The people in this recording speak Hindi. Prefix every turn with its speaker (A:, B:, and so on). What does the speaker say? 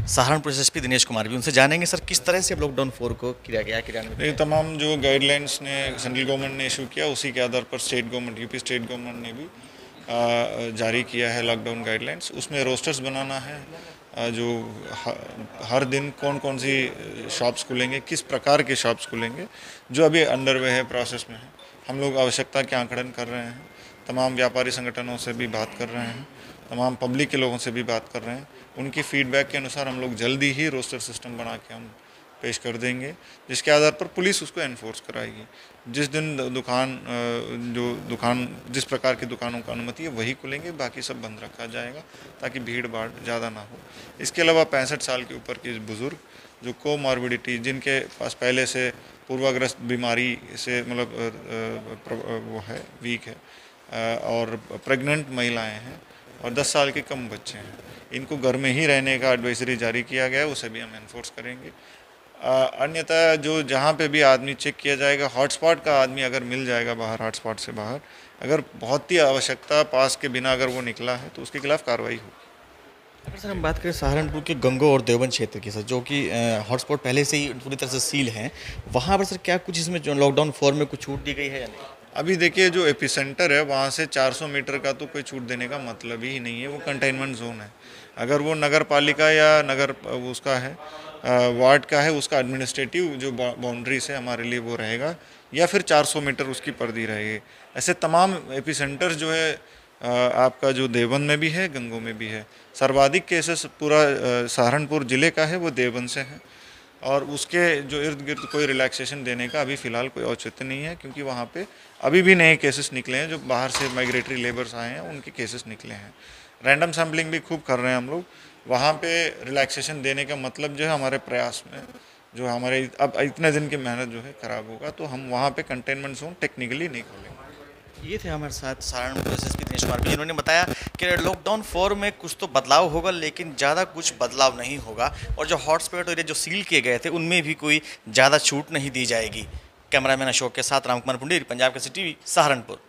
A: सहारनपुर एसएसपी दिनेश कुमार भी, उनसे जानेंगे सर किस तरह से लॉकडाउन 4 को किया गया क्रियान्वित।
B: ये तमाम जो गाइडलाइंस ने सेंट्रल गवर्नमेंट ने इशू किया उसी के आधार पर state government UP state government ने भी जारी किया है लॉकडाउन गाइडलाइंस। उसमें रोस्टर्स बनाना है, जो हर दिन कौन कौन सी शॉप्स खुलेंगे, किस प्रकार के शॉप्स खुलेंगे, जो अभी अंडरवे है, प्रोसेस में है। हम लोग आवश्यकता के आंकड़न कर रहे हैं, तमाम व्यापारी संगठनों से भी बात कर रहे हैं, तमाम पब्लिक के लोगों से भी बात कर रहे हैं। उनकी फीडबैक के अनुसार हम लोग जल्दी ही रोस्टर सिस्टम बना के हम पेश कर देंगे, जिसके आधार पर पुलिस उसको एनफोर्स कराएगी। जिस दिन दुकान जिस प्रकार की दुकानों का अनुमति है वही खुलेंगे, बाकी सब बंद रखा जाएगा ताकि भीड़ भाड़ ज़्यादा ना हो। इसके अलावा 65 साल के ऊपर के बुज़ुर्ग जो कोमॉर्बिडिटी, जिनके पास पहले से पूर्वाग्रस्त बीमारी से मतलब वो है, वीक है, और प्रेग्नेंट महिलाएं हैं और 10 साल के कम बच्चे हैं, इनको घर में ही रहने का एडवाइजरी जारी किया गया है, उसे भी हम एनफोर्स करेंगे। अन्यथा जो जहाँ पे भी आदमी चेक किया जाएगा, हॉटस्पॉट का आदमी अगर मिल जाएगा बाहर, हॉटस्पॉट से बाहर अगर बहुत ही आवश्यकता पास के बिना अगर वो निकला है तो उसके खिलाफ कार्रवाई होगी।
A: अगर सर हम बात करें सहारनपुर के गंगो और देवबंद क्षेत्र की सर, जो कि हॉटस्पॉट पहले से ही पूरी तरह से सील हैं, वहाँ पर सर क्या कुछ इसमें जो लॉकडाउन 4 में कुछ छूट दी गई है या नहीं?
B: अभी देखिए, जो एपिसेंटर है वहाँ से 400 मीटर का तो कोई छूट देने का मतलब ही नहीं है, वो कंटेनमेंट जोन है। अगर वो नगर पालिका या नगर उसका है, वार्ड का है, उसका एडमिनिस्ट्रेटिव जो बाउंड्रीज है हमारे लिए वो रहेगा, या फिर 400 मीटर उसकी परिधि रहेगी। ऐसे तमाम एपिसेंटर्स जो है आपका जो देवबंद में भी है, गंगो में भी है। सर्वाधिक केसेस पूरा सहारनपुर ज़िले का है वो देवबंद से है, और उसके जो इर्द गिर्द कोई रिलैक्सेशन देने का अभी फ़िलहाल कोई औचित्य नहीं है, क्योंकि वहाँ पे अभी भी नए केसेस निकले हैं, जो बाहर से माइग्रेटरी लेबर्स आए हैं उनके केसेस निकले हैं। रैंडम सैम्पलिंग भी खूब कर रहे हैं हम लोग। वहाँ पे रिलैक्सेशन देने का मतलब जो है हमारे प्रयास में, जो हमारे अब इतने दिन की मेहनत जो है ख़राब होगा, तो हम वहाँ पे कंटेनमेंट जोन टेक्निकली नहीं खोलेंगे।
A: ये थे हमारे साथ सहारनपुर एसएसपी दिनेश कुमार भी, जिन्होंने बताया कि लॉकडाउन 4 में कुछ तो बदलाव होगा, लेकिन ज़्यादा कुछ बदलाव नहीं होगा, और जो हॉटस्पॉट एरिया जो सील किए गए थे उनमें भी कोई ज़्यादा छूट नहीं दी जाएगी। कैमरामैन अशोक के साथ रामकुमार पुंडेरी, पंजाब के सिटी सहारनपुर।